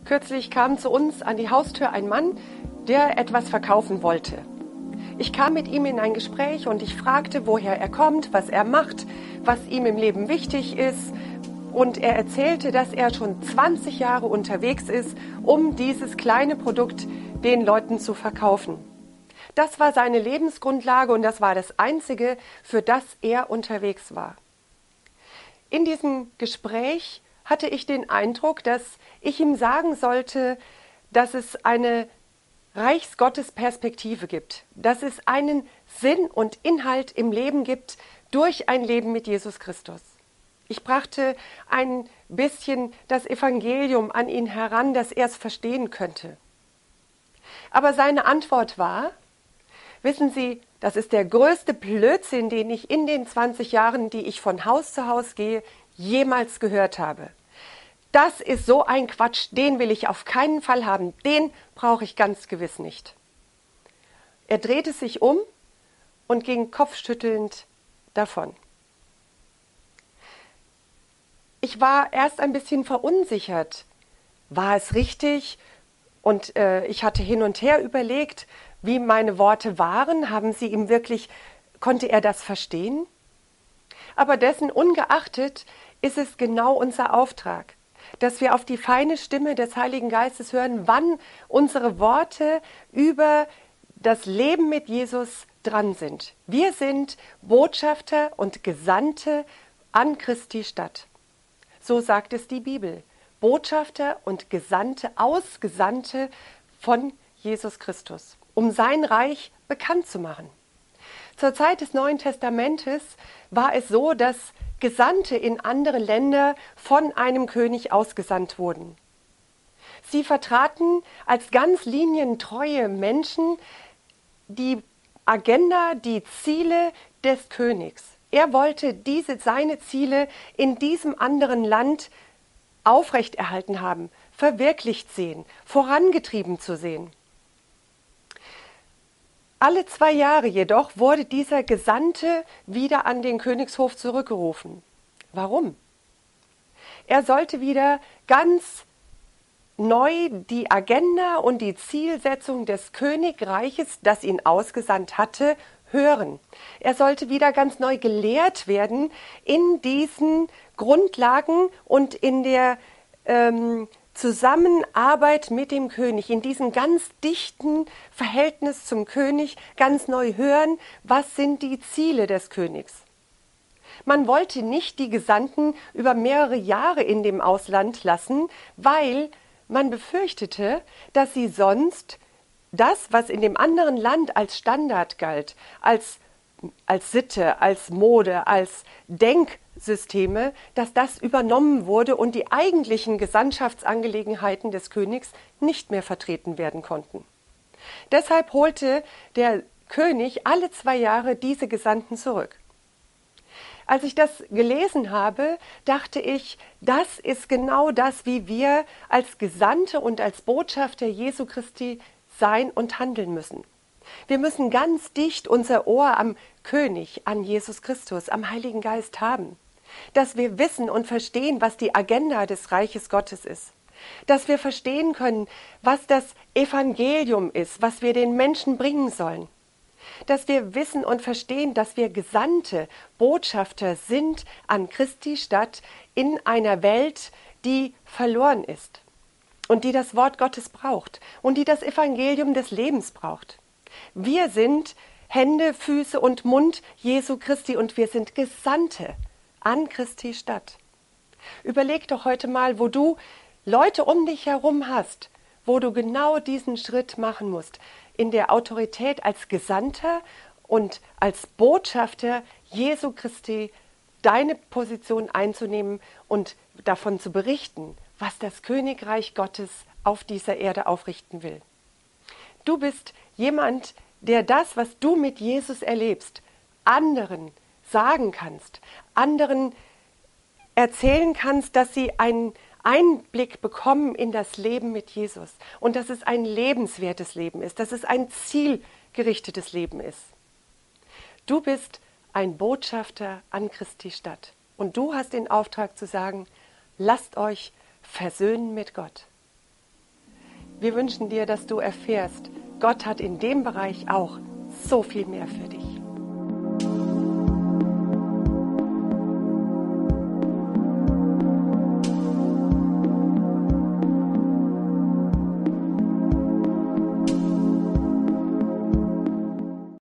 Kürzlich kam zu uns an die Haustür ein Mann, der etwas verkaufen wollte. Ich kam mit ihm in ein Gespräch und ich fragte, woher er kommt, was er macht, was ihm im Leben wichtig ist. Und er erzählte, dass er schon 20 Jahre unterwegs ist, um dieses kleine Produkt den Leuten zu verkaufen. Das war seine Lebensgrundlage und das war das Einzige, für das er unterwegs war. In diesem Gespräch hatte ich den Eindruck, dass ich ihm sagen sollte, dass es eine Reichsgottesperspektive gibt, dass es einen Sinn und Inhalt im Leben gibt durch ein Leben mit Jesus Christus. Ich brachte ein bisschen das Evangelium an ihn heran, dass er es verstehen könnte. Aber seine Antwort war: Wissen Sie, das ist der größte Blödsinn, den ich in den 20 Jahren, die ich von Haus zu Haus gehe, jemals gehört habe. Das ist so ein Quatsch, den will ich auf keinen Fall haben, den brauche ich ganz gewiss nicht. Er drehte sich um und ging kopfschüttelnd davon. Ich war erst ein bisschen verunsichert. War es richtig? Und ich hatte hin und her überlegt, wie meine Worte waren. Konnte er das verstehen? Aber dessen ungeachtet ist es genau unser Auftrag, dass wir auf die feine Stimme des Heiligen Geistes hören, wann unsere Worte über das Leben mit Jesus dran sind. Wir sind Botschafter und Gesandte an Christi Stadt. So sagt es die Bibel. Botschafter und Gesandte, Ausgesandte von Jesus Christus, um sein Reich bekannt zu machen. Zur Zeit des Neuen Testamentes war es so, dass Gesandte in andere Länder von einem König ausgesandt wurden. Sie vertraten als ganz linientreue Menschen die Agenda, die Ziele des Königs. Er wollte seine Ziele in diesem anderen Land aufrechterhalten haben, verwirklicht sehen, vorangetrieben zu sehen. Alle 2 Jahre jedoch wurde dieser Gesandte wieder an den Königshof zurückgerufen. Warum? Er sollte wieder ganz neu die Agenda und die Zielsetzung des Königreiches, das ihn ausgesandt hatte, hören. Er sollte wieder ganz neu gelehrt werden in diesen Grundlagen und in der Zusammenarbeit mit dem König, in diesem ganz dichten Verhältnis zum König, ganz neu hören, was sind die Ziele des Königs. Man wollte nicht die Gesandten über mehrere Jahre in dem Ausland lassen, weil man befürchtete, dass sie sonst das, was in dem anderen Land als Standard galt, als Sitte, als Mode, als Denksysteme, dass das übernommen wurde und die eigentlichen Gesandtschaftsangelegenheiten des Königs nicht mehr vertreten werden konnten. Deshalb holte der König alle 2 Jahre diese Gesandten zurück. Als ich das gelesen habe, dachte ich, das ist genau das, wie wir als Gesandte und als Botschafter Jesu Christi sein und handeln müssen. Wir müssen ganz dicht unser Ohr am König, an Jesus Christus, am Heiligen Geist haben. Dass wir wissen und verstehen, was die Agenda des Reiches Gottes ist. Dass wir verstehen können, was das Evangelium ist, was wir den Menschen bringen sollen. Dass wir wissen und verstehen, dass wir Gesandte, Botschafter sind an Christi Stadt in einer Welt, die verloren ist und die das Wort Gottes braucht und die das Evangelium des Lebens braucht. Wir sind Hände, Füße und Mund Jesu Christi und wir sind Gesandte an Christi Stadt. Überleg doch heute mal, wo du Leute um dich herum hast, wo du genau diesen Schritt machen musst, in der Autorität als Gesandter und als Botschafter Jesu Christi deine Position einzunehmen und davon zu berichten, was das Königreich Gottes auf dieser Erde aufrichten will. Du bist jemand, der das, was du mit Jesus erlebst, anderen sagen kannst, anderen erzählen kannst, dass sie einen Einblick bekommen in das Leben mit Jesus und dass es ein lebenswertes Leben ist, dass es ein zielgerichtetes Leben ist. Du bist ein Botschafter an Christi Stadt und du hast den Auftrag zu sagen, lasst euch versöhnen mit Gott. Wir wünschen dir, dass du erfährst, Gott hat in dem Bereich auch so viel mehr für dich.